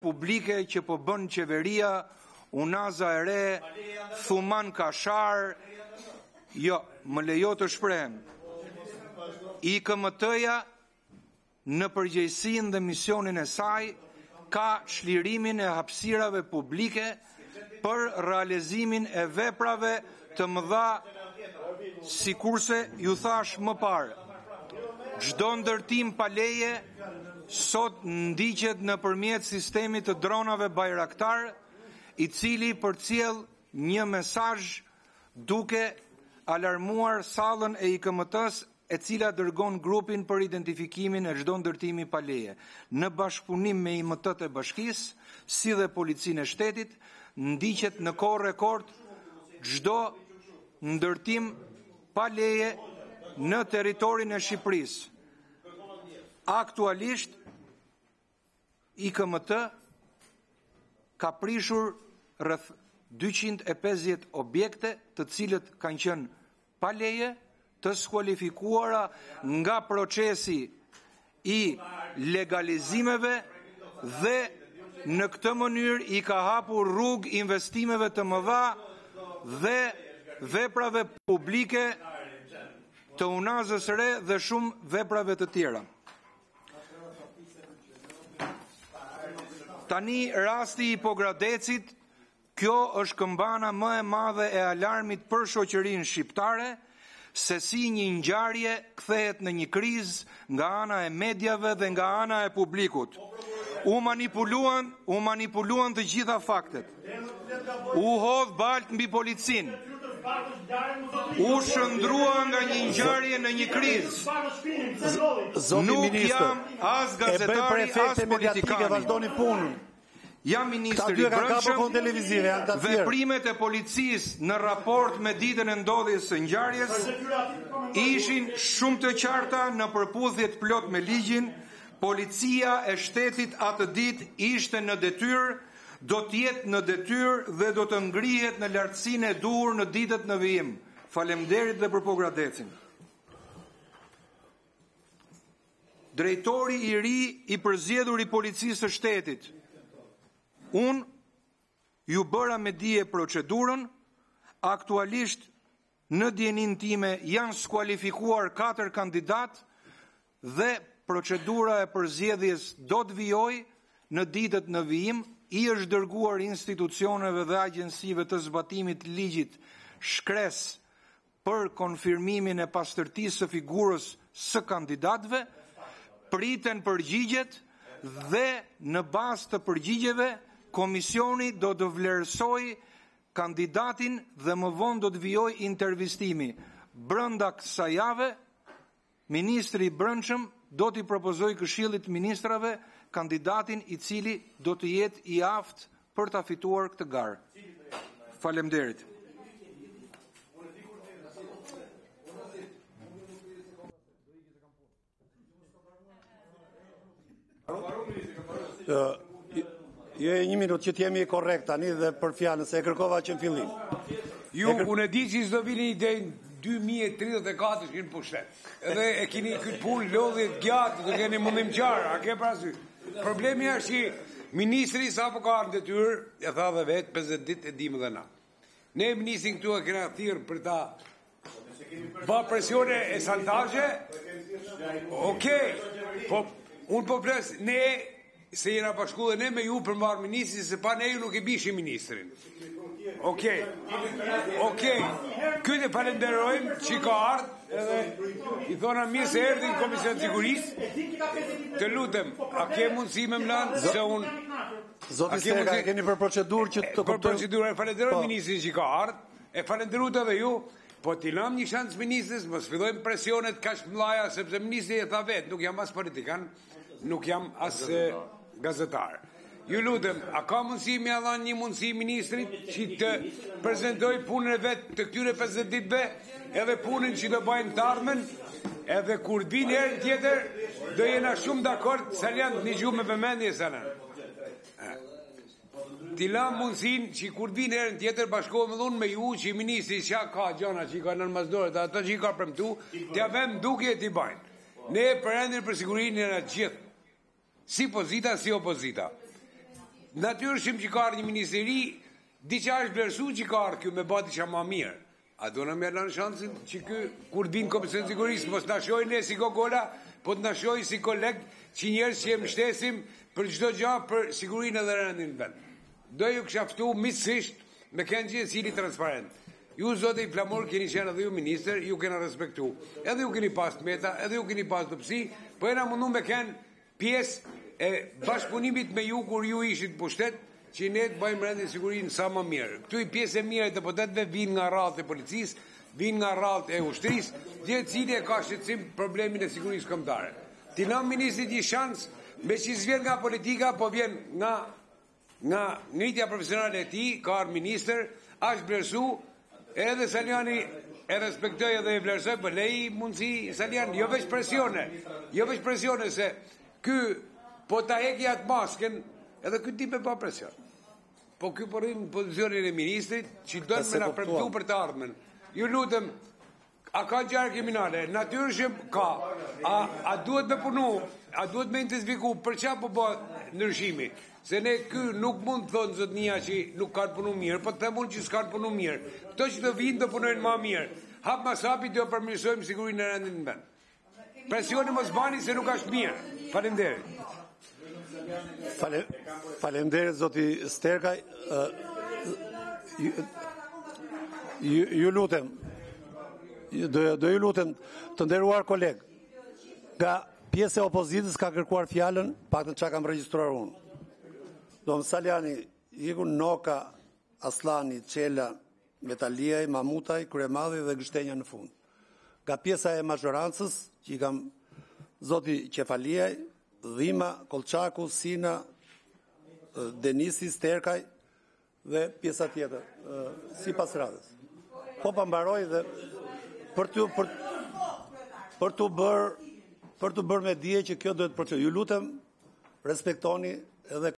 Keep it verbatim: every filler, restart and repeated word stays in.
publike që po bën qeveria, Unaza e Re, Thuman Kashar, jo, më lejo të shprehem. I K M T-ja në përgjegjësinë dhe misionin e saj ka çlirimin e hapësirave publike për realizimin e veprave të mëdha, sikurse ju thash më parë. Çdo ndërtim pa leje sot ndiqet nëpërmjet sistemit të dronave Bayraktar, i cili përcjell një mesazh duke alarmuar sallën e I K M T-s, e cila dërgon grupin për identifikimin e çdo ndërtimi pa leje. Në bashkëpunim me I M T-t e bashkisë, si dhe policinë e shtetit, ndiqet në kohë rekord çdo ndërtim pa leje në territorin e Shqipërisë. Aktualisht, I K M T ka prishur rreth dyqind e pesëdhjetë objekte, të cilët kanë qenë pa leje, të skualifikuara nga procesi i legalizimeve dhe në këtë mënyrë i ka hapur rrugë investimeve të mëdha dhe veprave publike të Unazës së Re dhe shumë veprave të tjera. Tani rasti i Pogradecit, kjo është këmbana më e madhe e alarmit për shoqërinë shqiptare, se si një ngjarje kthehet në një krizë nga ana e mediave dhe nga ana e publikut. U manipuluan, u manipuluan të gjitha faktet. U hodh balt mbi policinë. U shëndrua nga një ngjarje në një krizë. Nuk jam as gazetari, as politikani. Vazhdoni punën. Jam ministri i brendshëm, veprimet e policisë në raport me ditën e ndodhjes së ngjarjes ishin shumë të qarta në përputhje të plot me ligjin. Policia e shtetit atë ditë ishte në detyrë, do të jetë në detyrë dhe do të ngrihet në lartësinë e duhur në ditët në vijim. Faleminderit dhe për Pogradecin. Drejtori i ri i përzgjedhur i policisë së shtetit. Unë ju bëra me dije procedurën, aktualisht në dijenin time janë skualifikuar katër kandidat dhe procedura e përzgjedhjes do të vijojë në ditët në vijim, i është dërguar institucioneve dhe agjensive të zbatimit të ligjit shkres për konfirmimin e pastërtisë së figurës së kandidatëve, priten përgjigjet dhe në bazë të përgjigjeve komisioni do të vlerësoj kandidatin dhe më vonë do të vijoj intervistimi. Brenda kësaj jave, ministri i brendshëm do t'i propozoj Këshillit të Ministrave kandidatin i cili do të jetë i aftë për ta fituar këtë garë. Faleminderit. Uh, Jo e një minutë që t'jemi korrekt tani dhe për fjalën se e kërkova që në fillim. Ju, unë e di që s'do vini deri në dy mijë e tridhjetë e katër keni pushtet. Edhe e keni këtë punë lodhje të gjatë, do keni mundim qarë, a ke parasysh. Problemi është që ministri sapo ka në detyrë, e tha dhe vetë, pesëdhjetë ditë e dimë dhe na. Ne ministrin këtu e kena thirrë për ta ba presione e santazhe. Okej, po unë po pres, ne se jena bashku dhe ne me ju për mbarë ministri, se pa ne ju nuk e bishim ministrin. Okej, okej, këtë e falenderojmë që ka ardhë, edhe i thona mirë se erdhi në Komision Sigurisë, të lutem, a ke mundësi me mlanë, se unë... Zoti Stega, e keni për procedurë që të kuptojmë... Për procedurë, e falenderojmë ministrin që ka ardhë, e falenderojmë edhe ju, po t'i lam një shansë ministris, mos fillojmë presionet kaq mëdha, sepse ministri e tha vetë, nuk jam as politikan, nuk jam as gazetar. Ju lutem, a ka mundësi me adhan një mundësi ministrit që të prezentoj punën e vetë të këtyre pesëdhjetë ditëve, edhe punën që do bëjnë të ardhmen, edhe kur vinë herë tjetër, do jena shumë dakord se janë një gjuhë me vëmendje sana. Ti lam mundësin që kur vinë herën tjetër bashkohem edhe unë me ju që i ministri që ka gjana që i ka nën mazdore, dhe ata që i ka premtu, t'ja vëm duke e t'i bajnë. Ne për endin për sigurinë e në gjithë, si pozita, si opozita. Natyrshëm që ka ardhur një ministeri, diçka është vlerësu që ka ardhur kjo me ba diçka më mirë. A do në me lanë shansin që kë, kur vinë Komisioni Sigurisë, mos na shohin ne si gogola, po të na shohin si koleg që njerëz që e mbështesim për çdo gjë për sigurinë dhe rendin vend. Do ju kisha ftuar miqësisht me kënë gjithë cili transparent. Ju zote i flamur keni qenë edhe ju minister, ju kena respektu. Edhe ju keni pas meta, edhe ju keni pas dopsi, po ena mundu me kënë pjesë e bashkëpunimit me ju kur ju ishit pushtet, që ne të bëjmë rendin sigurinë sa më mirë. Këtu i pjesë e mirë e deputetëve vinë nga rradhët e policisë, vinë nga rradhët e ushtrisë, gjithë cili e ka shqetësim problemin e sigurisë kombëtare. Ti nam ministrit një shansë, me që s'vjen nga politika, po vjen nga nga ngritja profesionale e tij, ka ardhur ministër, është vlerësu, edhe Saliani e respektoj edhe e vlerësoj, për lej mundësi Salian, jo veç presione, jo veç presione se ky po ta heki atë masken, edhe ky tip e pa presion. Po ky po rrim në pozicionin e ministrit, që do të më na premtu për të ardhmen. Ju lutem, a ka ngjarje kriminale? Natyrshëm ka. A a duhet me punu? A duhet me intensifiku? Për çfarë po bëhet ndryshimi? Se ne ky nuk mund të thonë zotnia që nuk kanë punu mirë, po të them unë që s'kanë punu mirë. Këto që do vinë do punojnë më mirë. Hap mas hapi do përmirësojmë sigurinë e rendit në vend. Presioni mos bani se nuk është mirë. Faleminderit. Fale, faleminderit zoti Sterkaj. Uh, ju, ju, ju lutem, do, do ju lutem të nderuar koleg, nga pjesë e opozitës ka kërkuar fjalën, paktën çka kam regjistruar unë. Dom Saliani, iku Noka, Aslani, Çela, Metaliaj, Mamutaj, Kryemadhi dhe Gështenja në fund. Nga pjesa e mazhorancës, që i kam zoti Qefaliaj, Dhima, Kolçaku, Sina, Denisi, Sterkaj dhe pjesa tjetër, si pas radhës. Po pa mbaroj dhe për të për, për të bërë për të bërë me dije që kjo duhet të procedurë. Ju lutem respektoni edhe